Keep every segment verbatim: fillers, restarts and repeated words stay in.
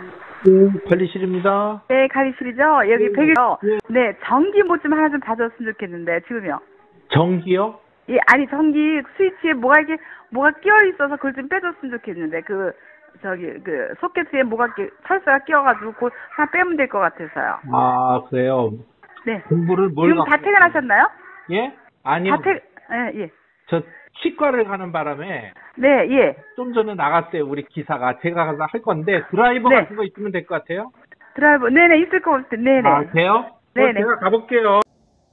네, 관리실입니다. 네, 관리실이죠? 여기 네, 백일이요. 네. 네, 전기 뭐 좀 하나 좀 봐줬으면 좋겠는데, 지금요. 전기요? 예, 아니, 전기 스위치에 뭐가 이렇게, 뭐가 끼어 있어서 그걸 좀 빼줬으면 좋겠는데, 그, 저기, 그, 소켓에 뭐가 이렇게 철사가 끼어가지고, 그걸 하나 빼면 될 것 같아서요. 아, 그래요. 네. 공부를 뭘 지금 갖고 다 퇴근하셨나요? 예? 아니요. 다 퇴, 예, 예. 저 치과를 가는 바람에 네, 예. 좀 전에 나갔어요. 우리 기사가. 제가 가서 할 건데 드라이버 네. 같은 거 있으면 될 것 같아요. 드라이버, 네네, 있을 것 같아요. 네네. 아, 돼요? 네네. 제가 가볼게요.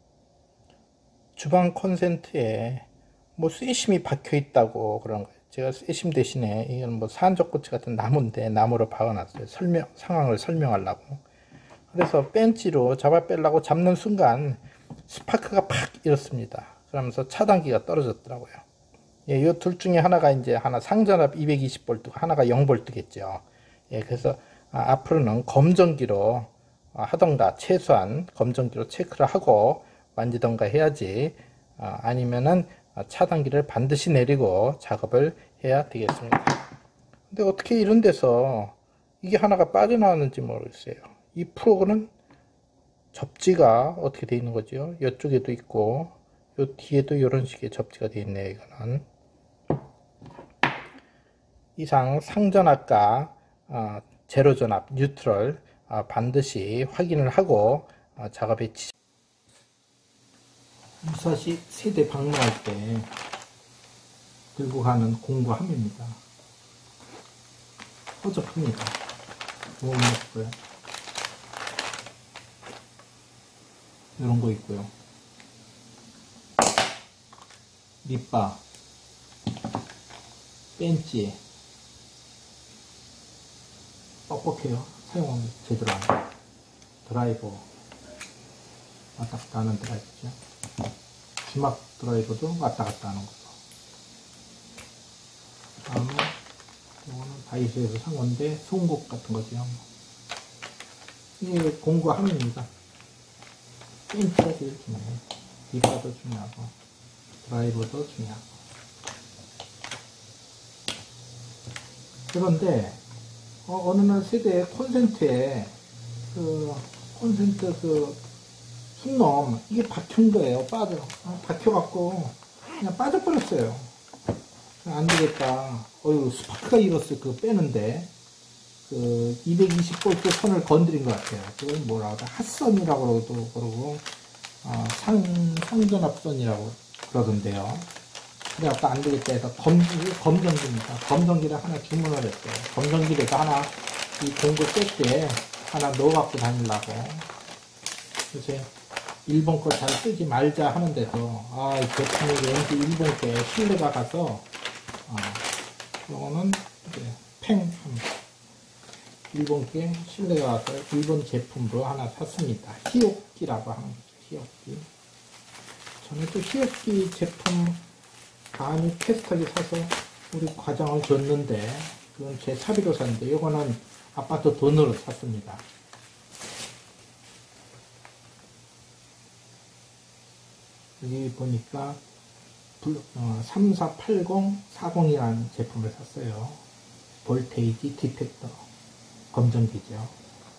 주방 콘센트에 뭐 쇠심이 박혀 있다고 그런 거예요. 제가 쇠심 대신에 이건 뭐 산적꼬치 같은 나무인데 나무로 박아놨어요. 설명 상황을 설명하려고. 그래서 벤치로 잡아 빼려고 잡는 순간 스파크가 팍 일었습니다. 그러면서 차단기가 떨어졌더라고요. 예, 이 둘 중에 하나가 이제 하나 상전압 이백이십 볼트, 하나가 영 볼트겠죠. 예, 그래서 아, 앞으로는 검전기로 아, 하던가 최소한 검전기로 체크를 하고 만지던가 해야지 아, 아니면은 차단기를 반드시 내리고 작업을 해야 되겠습니다. 근데 어떻게 이런 데서 이게 하나가 빠져나왔는지 모르겠어요. 이 프로그는 접지가 어떻게 되어 있는 거죠? 이쪽에도 있고 요 뒤에도 이런 식의 접지가 되어 있네요. 이거는 이상 상전압과 어, 제로전압, 뉴트럴 어, 반드시 확인을 하고 어, 작업에 치... 무사시 세대 방문할 때 들고 가는 공구함입니다. 허접합니다. 뭐 있고요. 이런 거 있고요. 밑바, 벤치, 뻑뻑해요. 사용하면 제대로 안 돼요. 드라이버, 왔다 갔다 하는 드라이버죠. 주막 드라이버도 왔다 갔다 하는 거죠. 다음에 이거는 다이소에서 산 건데 송곳 같은 거죠. 이게 공구함입니다. 벤치가 제일 중요해요. 밑바도 중요하고 드라이버도 중요하고. 그런데 어, 어느 날 세대의 콘센트에 그 콘센트 그 순놈 이게 박힌 거예요. 빠져 어, 박혀갖고 그냥 빠져버렸어요. 안 되겠다. 어휴 스파크가 일었어요. 그거 빼는데 그 이백이십 볼트 선을 건드린 것 같아요. 그걸 뭐라 하다 핫선이라고 그러고 어, 상 상전압선이라고 그러던데요. 그래갖고 안 되겠다 해서 검, 검정기입니다. 검정기를 하나 주문을 했어요. 검정기를 하나 이 공구 세트에 하나 넣어갖고 다니려고. 그래서 일본 거 잘 쓰지 말자 하는데도 아, 이 제품이 왠지 일본 게 신뢰가 가서 아, 요거는 이제 팽 일본 게 신뢰가 가서 일본 제품으로 하나 샀습니다. 히오키라고 하는 거죠. 히오키. 저는 또 히오키 제품 간이 테스트하게 사서 우리 과장을 줬는데 그건 제 사비로 샀는데 이거는 아파트 돈으로 샀습니다. 여기 보니까 어, 삼사팔공 사공이라는 제품을 샀어요. 볼테이지 디텍터 검정기죠.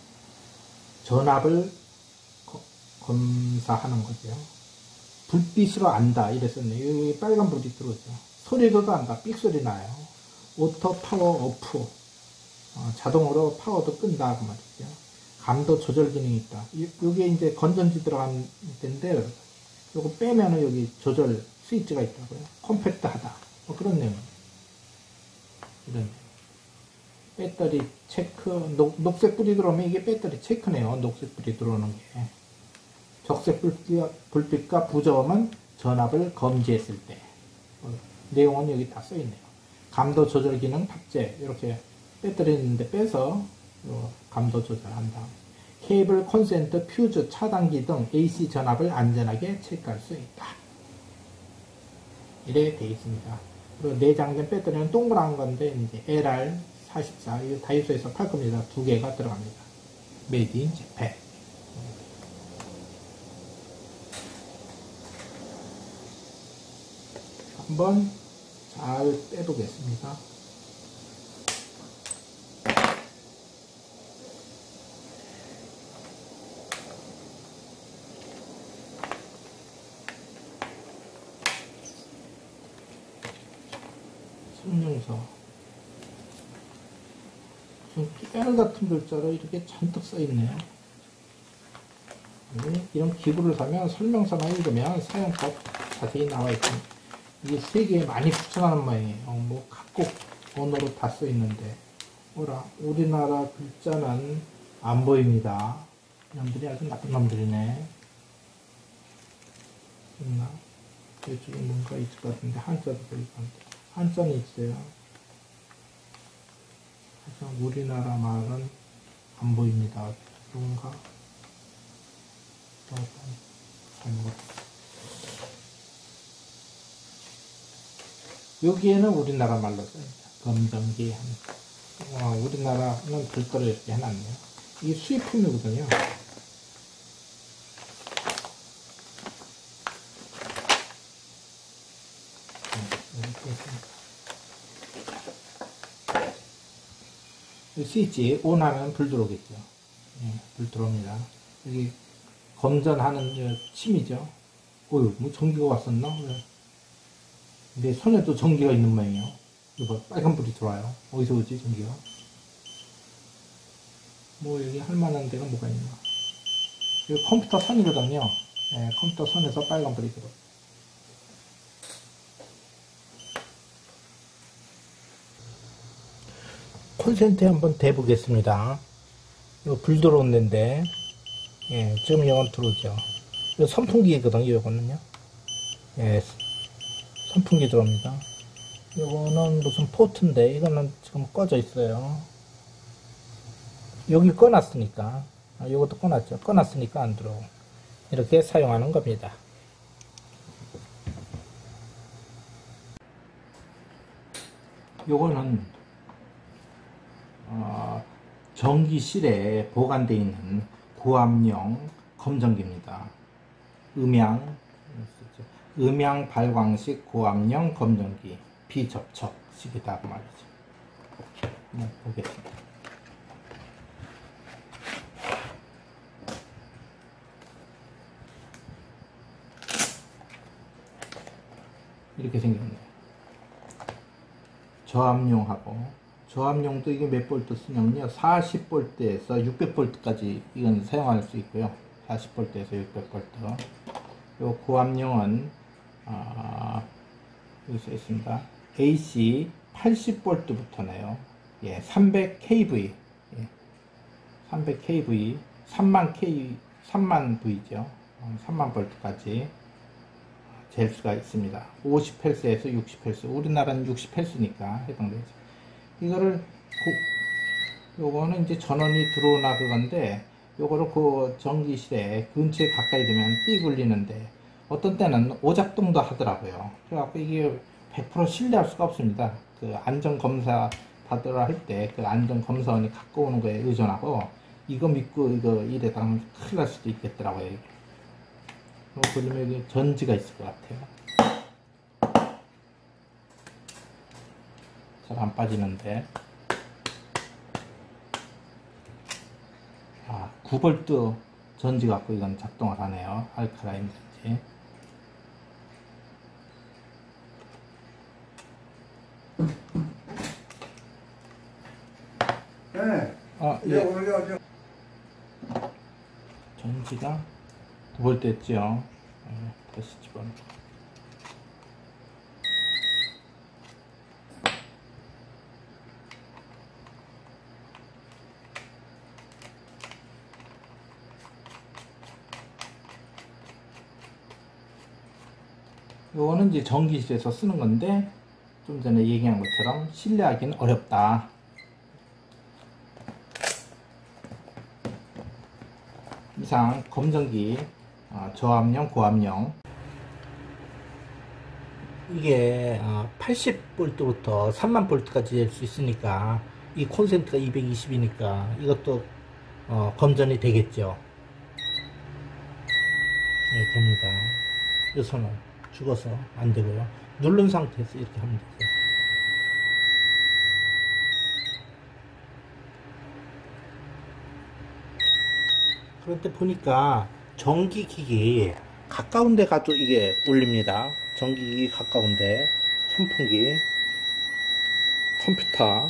전압을 거, 검사하는 거죠. 불빛으로 안다 이랬었네요. 여기 빨간 불이 들어오죠. 소리로도 안다. 삑소리 나요. 오토 파워 오프 어, 자동으로 파워도 끈다 그 말이죠. 감도 조절 기능이 있다. 여기에 이제 건전지 들어간 데인데 요거 빼면은 여기 조절 스위치가 있다고요. 컴팩트하다. 뭐 그런 내용입니다. 이런 내용. 배터리 체크, 녹, 녹색 불이 들어오면 이게 배터리 체크네요. 녹색 불이 들어오는 게. 적색 불빛과, 불빛과 부저음은 전압을 검지했을 때. 어, 내용은 여기 다 써있네요. 감도 조절 기능 탑재. 이렇게 배터리 있는데 빼서 어, 감도 조절한다. 케이블, 콘센트, 퓨즈, 차단기 등 에이씨 전압을 안전하게 체크할 수 있다. 이래 되어 있습니다. 그리고 내장된 배터리는 동그란 건데 이제 엘알 사십사 이 다이소에서 팔 겁니다. 두 개가 들어갑니다. 메이드 인 재팬. 한번 잘 빼보겠습니다. 성명서. 무슨 깨알 같은 글자로 이렇게 잔뜩 써있네요. 이런 기구를 사면 설명서만 읽으면 사용법 자세히 나와 있습니다. 이게 세계에 많이 추천하는 모양이에요. 뭐 각국 언어로 다 써있는데, 뭐라 우리나라 글자는 안 보입니다. 놈들이 아주 나쁜 놈들이네. 있나? 이쪽에 뭔가 있을 것 같은데 한자도 보이고 한자는 있어요. 하지만 우리나라 말은 안 보입니다. 그런가? 잘못. 여기에는 우리나라 말로 써있다. 검정기. 어, 우리나라는 별도로 이렇게 해놨네요. 이게 수입품이거든요. 스위치 온 하면 불 들어오겠죠. 예, 불 들어옵니다. 여기 검전하는 침이죠. 어휴, 뭐 전기가 왔었나? 왜? 내 손에도 전기가 있는 모양이에요. 이거 빨간 불이 들어와요. 어디서 오지 전기가? 뭐 여기 할 만한 데가 뭐가 있나? 여기 컴퓨터 선이거든요. 예, 컴퓨터 선에서 빨간 불이 들어와요. 콘센트에 한번 대보겠습니다. 이거 불 들어온 데인데, 예, 지금 이건 들어오죠. 이거 선풍기거든요, 이거는요. 예, 선풍기 들어옵니다. 이거는 무슨 포트인데, 이거는 지금 꺼져 있어요. 여기 꺼놨으니까, 아, 이것도 꺼놨죠. 꺼놨으니까 안 들어오고. 이렇게 사용하는 겁니다. 요거는 어, 전기실에 보관되어 있는 고압용 검정기입니다. 음향, 음향 발광식 고압용 검정기, 비접촉식이다 그 말이죠. 한번 보겠습니다. 이렇게 생겼네요. 저압용하고, 저압용도 이게 몇 볼트 쓰냐면요, 사십 볼트에서 육백 볼트까지 이건 사용할 수 있고요. 사십 볼트에서 육백 볼트. 요 고압용은 아, 여기 써 있습니다. 에이씨 팔십 볼트부터네요. 예, 삼백 케이브이. 예, 삼백 케이브이, 삼만 K, 삼만 V죠. 어, 삼만 볼트까지 잴 수가 있습니다. 오십 헬스에서 육십 헬스. 우리나라는 육십 헬스니까 해당되죠. 이거를 고, 요거는 이제 전원이 들어오나 그건데, 요거를 그 전기실에 근처에 가까이 되면 삐 굴리는데, 어떤 때는 오작동도 하더라고요. 그래갖고 이게 백 퍼센트 신뢰할 수가 없습니다. 그 안전검사 받으러 할 때 그 안전검사원이 갖고 오는 거에 의존하고, 이거 믿고 이거 이래 당하면 큰일 날 수도 있겠더라고요. 이게. 보시면 여기 전지가 있을 것 같아요. 잘 안 빠지는데. 아, 구 볼트 전지 갖고 이건 작동을 하네요. 알카라인 전지. 네. 아, 예. 예. 전지가 구 볼트 했죠. 네, 다시 집어넣어. 요거는 이제 전기실에서 쓰는 건데, 좀 전에 얘기한 것처럼 신뢰하기는 어렵다. 이상 검정기 어, 저압용, 고압용, 이게 어, 팔십 볼트부터 삼만 볼트까지 될 수 있으니까, 이 콘센트가 이백이십이니까 이것도 어, 검전이 되겠죠. 네, 됩니다. 이 선은 죽어서 안 되고요. 누른 상태에서 이렇게 하면 되죠. 그런데 보니까 전기기기 가까운 데 가도 이게 울립니다. 전기기기 가까운데, 선풍기 컴퓨터.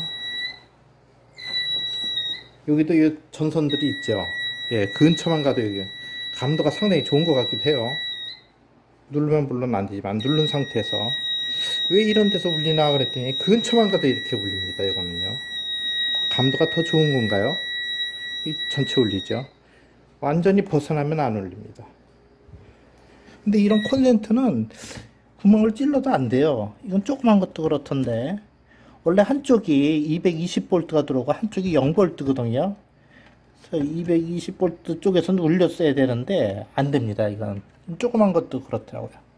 여기도 이 전선들이 있죠. 예, 근처만 가도 여기 감도가 상당히 좋은 것 같기도 해요. 누르면 물론 안 되지만 누른 상태에서 왜 이런 데서 울리나 그랬더니 근처만 가도 이렇게 울립니다. 이거는요. 감도가 더 좋은 건가요? 이 전체 울리죠. 완전히 벗어나면 안 울립니다. 근데 이런 콘센트는 구멍을 찔러도 안 돼요. 이건 조그만 것도 그렇던데 원래 한쪽이 이백이십 볼트가 들어오고 한쪽이 영 볼트거든요. 그래서 이백이십 볼트 쪽에서는 울렸어야 되는데 안 됩니다. 이건 조그만 것도 그렇더라고요.